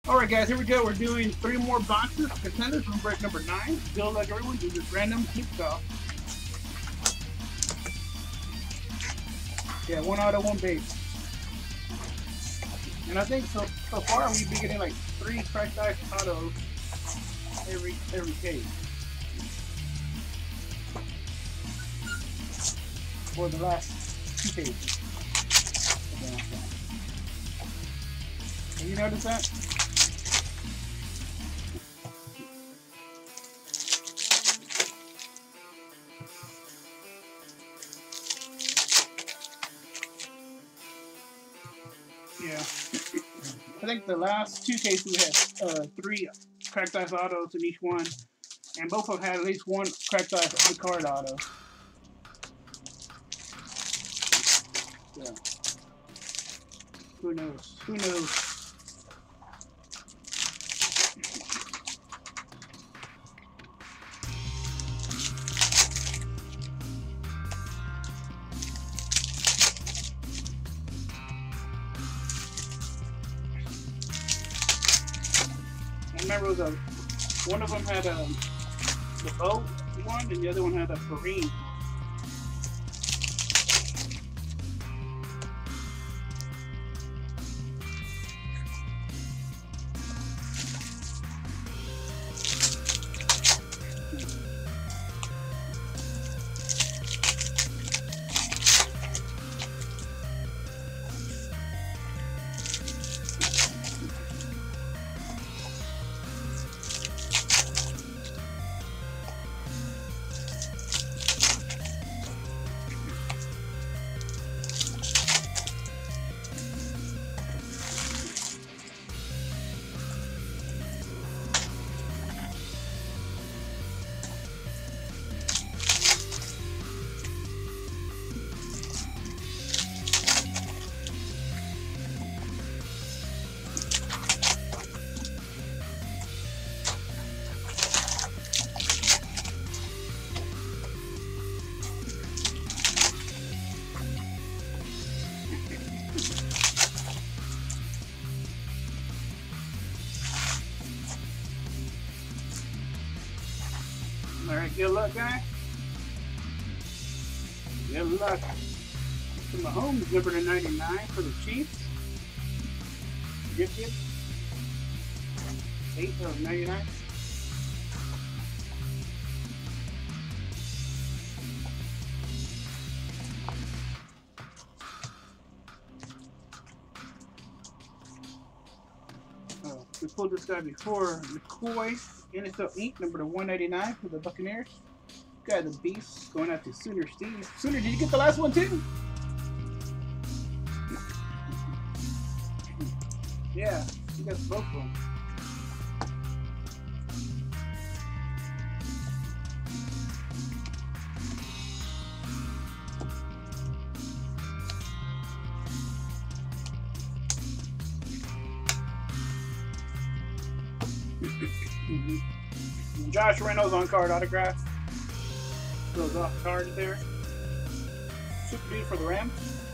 Alright guys, here we go. We're doing 3 more boxes, contenders from break number 9. Good luck everyone, do this random keep off. Yeah, 1 auto, 1 base. And I think so far we've been getting like 3 cracked ice autos every case. For the last 2 cases. Have you noticed that? Yeah. I think the last 2 cases we had 3 cracked ice autos in each one. And both of them had at least 1 cracked ice on card auto. Yeah. Who knows? Who knows? I remember it was one of them had the boat one, and the other one had a Marine. Alright, good luck, guys. Good luck to Mahomes, number to 99 for the Chiefs. Gifted. 8 of 99. We pulled this guy before. McCoy, NFL Inc., number to 199 for the Buccaneers. Got the Beast going out to Sooner Steve. Sooner, did you get the last one too? Yeah, you got both of them. Josh Reynolds on card autograph. Goes off card there. Super dude for the Rams.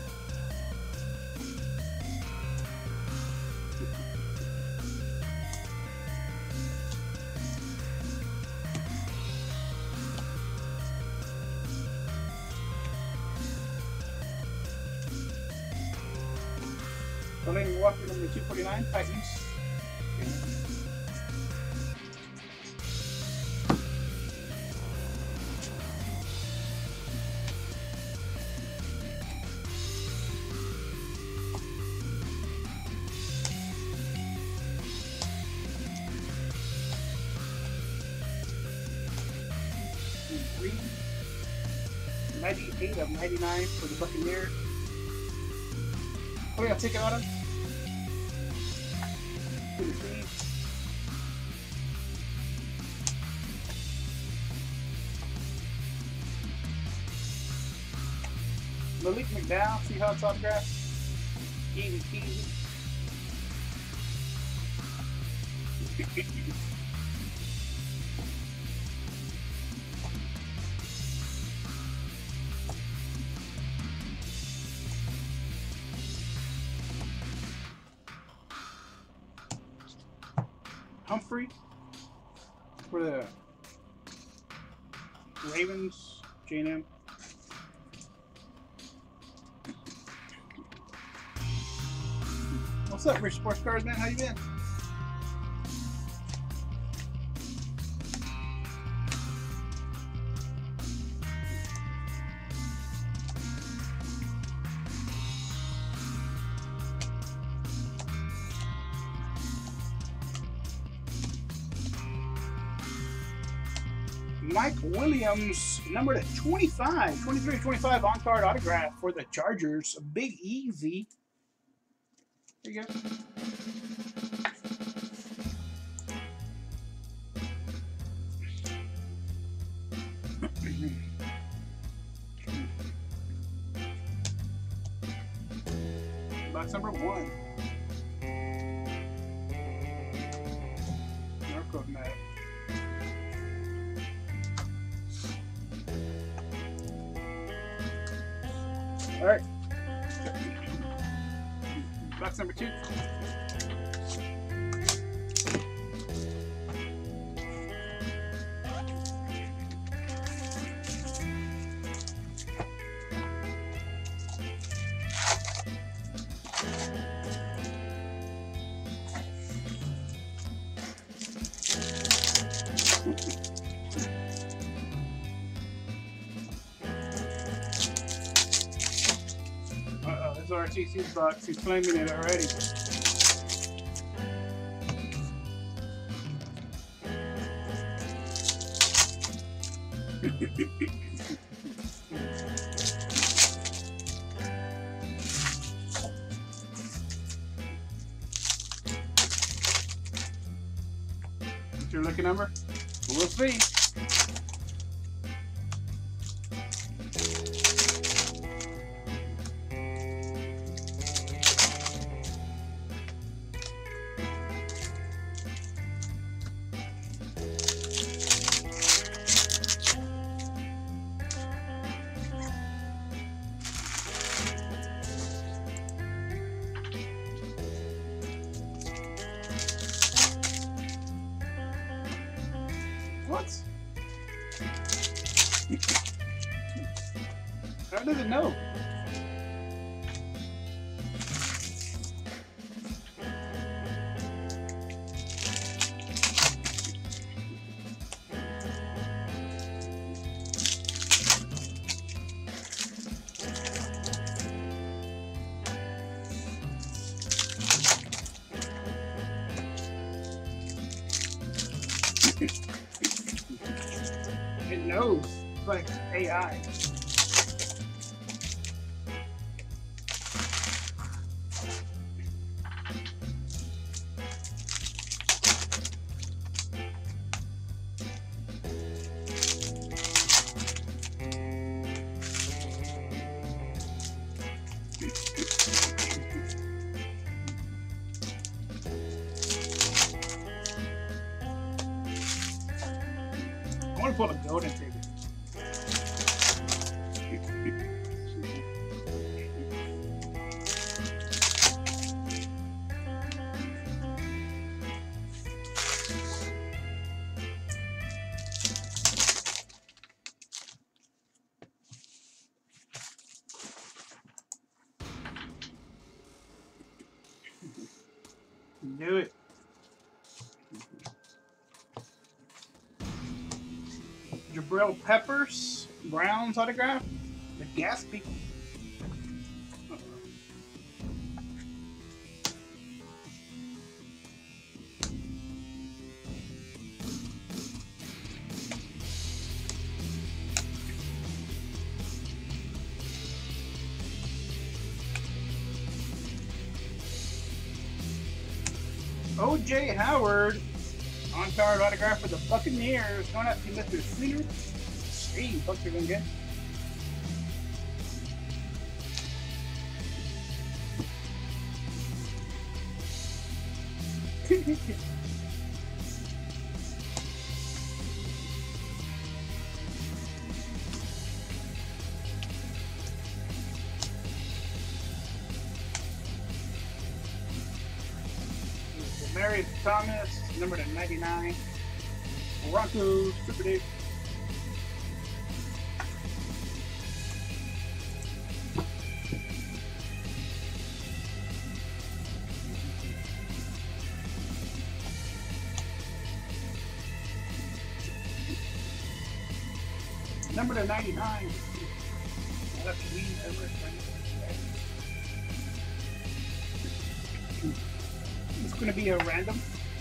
Delaney Walker, number 249, Titans. Reed, 98 of 99 for the Buccaneers. Oh yeah, take it on him. To the Chiefs. Malik McDowell, Seahawks autograph. Easy peasy. Humphrey for the Ravens, J&M. What's up, Rich Sports Cars, man? How you been? Mike Williams, numbered at 25, 23-25 on-card autograph for the Chargers. Big Easy. There you go. Box number 1. Norfolk Matt. All right. Box number 2. This is RTC's box. He's claiming it already. What's your lucky number? We'll see. What? How does it know? It knows. It's like AI. I want to pull a golden ticket. Do it. Jabril Peppers, Browns autograph. The gas people. O.J. Howard, on-card autograph for the Buccaneers. Going out to Mr. Senior. Hey, Bucks are doing good. Married Thomas, number to 99. Broncos, Super Duke. Number to 99. That's Lee Everett. It's going to be a random.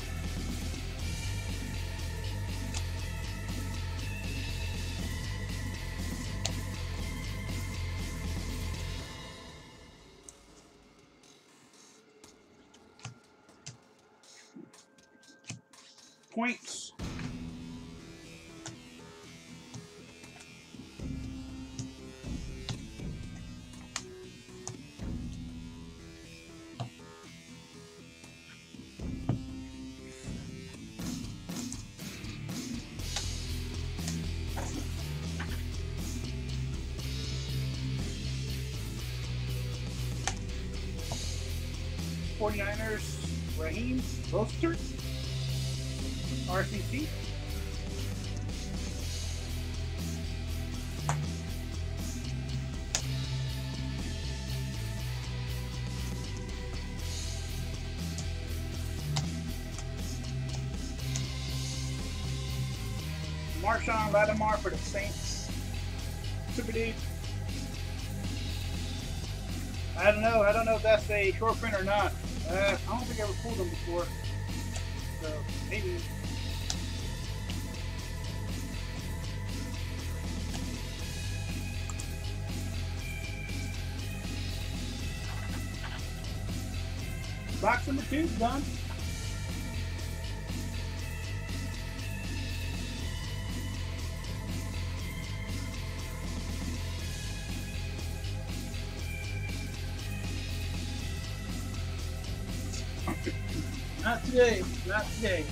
Points. '49ers, Raheem Mostert, RCC. Marshawn Lattimore for the Saints. Super Dude. I don't know if that's a short print or not. I don't think I ever pulled them before. So, maybe. Box number 2 done. Not today, not today.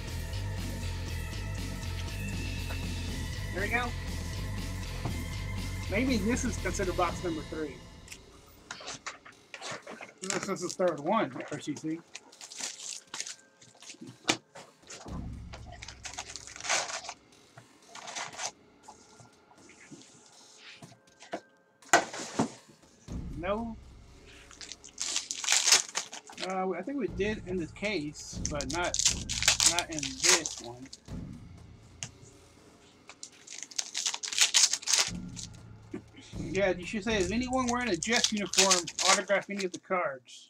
There we go. Maybe this is considered box number 3. This is third one, RCC. No. I think we did in this case, but not in this one. Yeah, you should say, is anyone wearing a Jets uniform autograph any of the cards?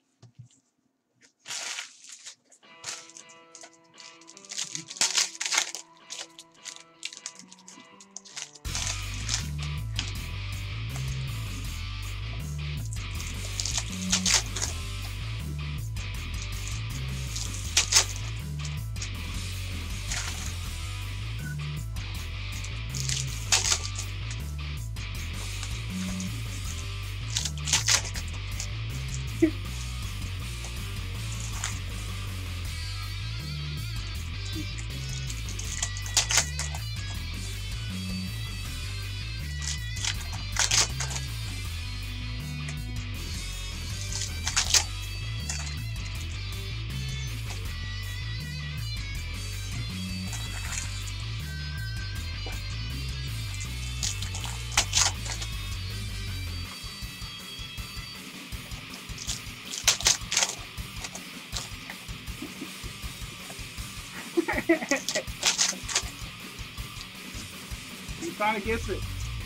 He finally gets it.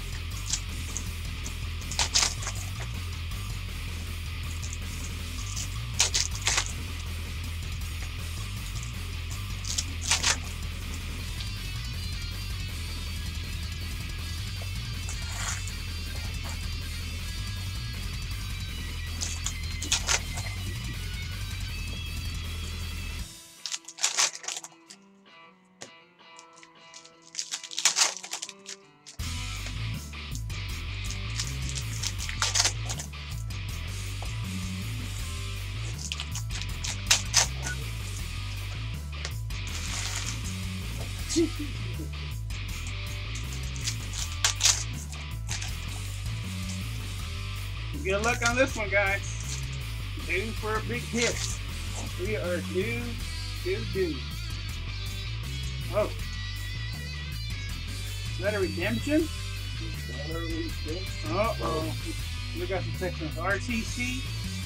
Good luck on this one, guys. Due for a big hit. We are due do. Oh. Is that a redemption? Uh-oh. We got some sections. RTC.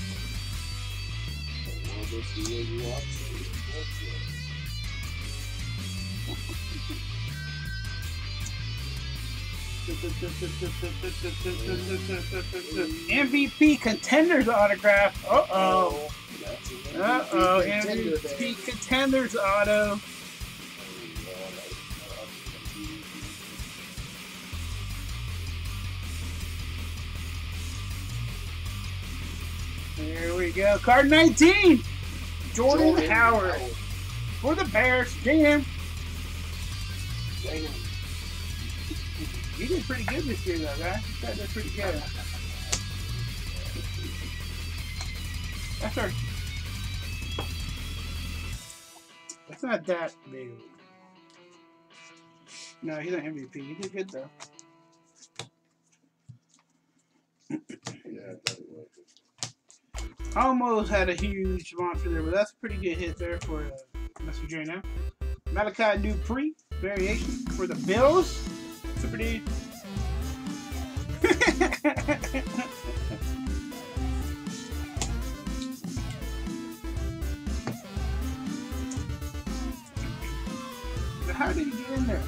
MVP Contenders autograph. Uh-oh. Uh-oh. MVP Contenders auto. There we go. Card 19. Jordan Howard. For the Bears. Jam. You did pretty good this year, though, guys. You guys did pretty good. That's our. That's not that big. No, he's an MVP. He did good, though. Yeah, I thought it was. Almost had a huge monster there, but that's a pretty good hit there for Mr. J now. Malachi Dupree variation for the Bills. Super dude. How did he get in there?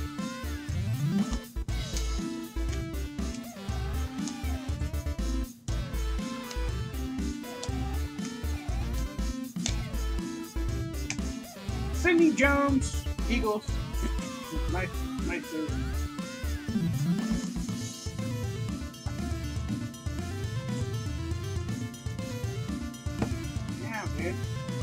Sidney Jones, Eagles. Nice move. Yeah, man.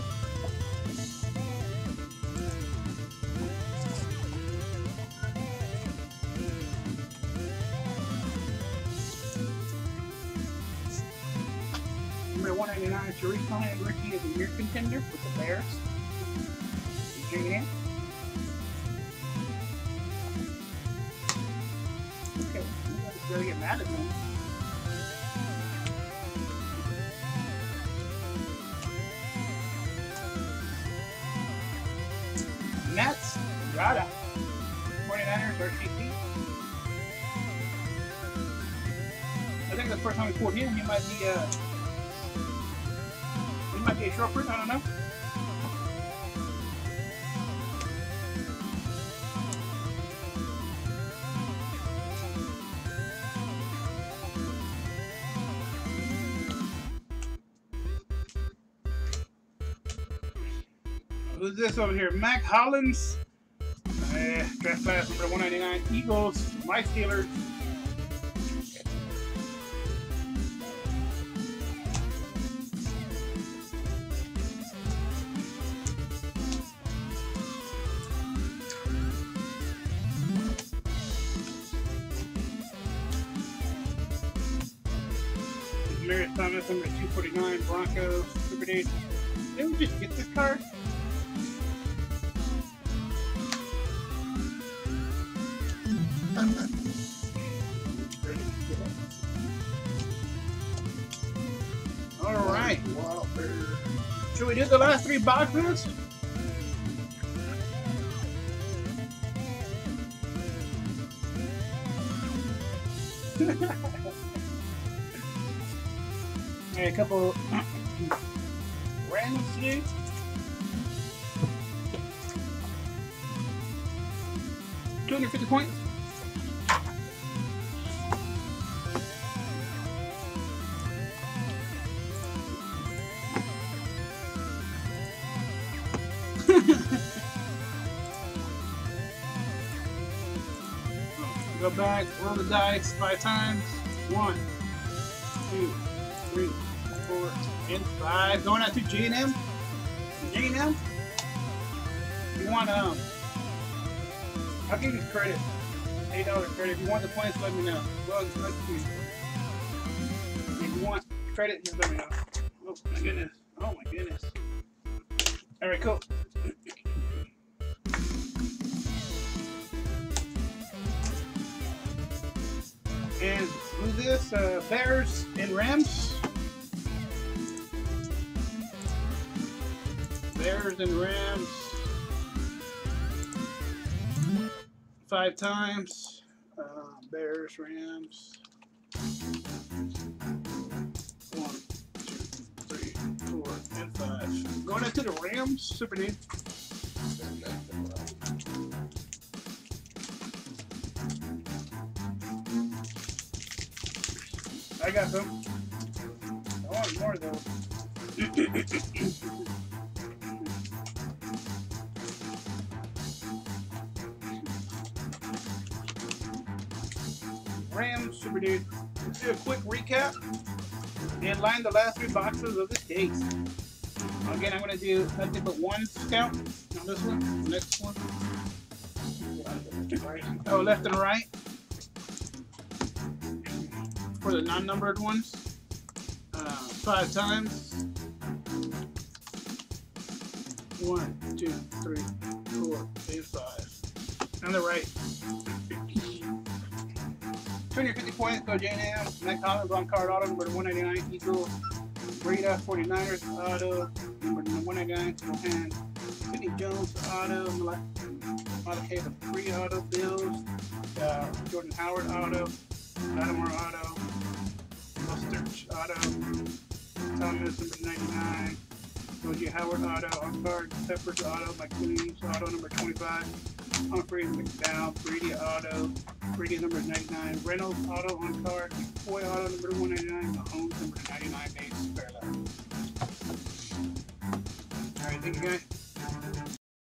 Number 199, Sharif Cohen, Rookie of the Year contender with the Bears. Bring it in. Okay, you gotta get mad at me. Nets, Rada. 49ers, RTC. I think that's the first time we pulled him. He might be a short print, I don't know. Who's this over here? Mac Hollins. Draft class number 199. Eagles. My Steelers. Marius Thomas, number 249. Broncos. Super Dude. Didn't we just get this card? Alright. Should we do the last 3 boxes? Alright, a couple randoms to do. $250 points. Go back, roll the dice 5 times. 1, 2, 3, 4, and 5. Going out to J&M. J&M. You want I'll give you credit. $8 credit. If you want the points, let me know. Well, it's nice to you. If you want credit, just let me know. Oh my goodness. Oh my goodness. Alright, cool. And who's this? Bears and Rams. Bears and Rams. 5 times. Bears, Rams. 1, 2, 3, 4, and 5. Going into the Rams, Super Dude. I got some. I want more though. Rams, Super Dude. Let's do a quick recap and line the last 3 boxes of this case. Again, I'm going to do nothing but 1 scout on this one. Next one. Oh, left and right. For the non-numbered ones. 5 times. 1, 2, 3, 4, 8, 5. On the right. 250 points, go J&M. Mike Collins on card auto, number 199, Eagle. Rita, 49ers auto, number 199, Johan. Sidney Jones auto, Malakay, free auto, Bills. Jordan Howard auto, Lattimore auto, Mustard auto, Thomas, number 99. Georgie Howard auto, on card, Peppers auto, Mike Williams auto, number 25. Humphrey, McDowell, Brady auto, Brady number 99, Reynolds auto on card, McCoy auto number 199, Mahomes number 99, base, fair left. Alright, thank you guys.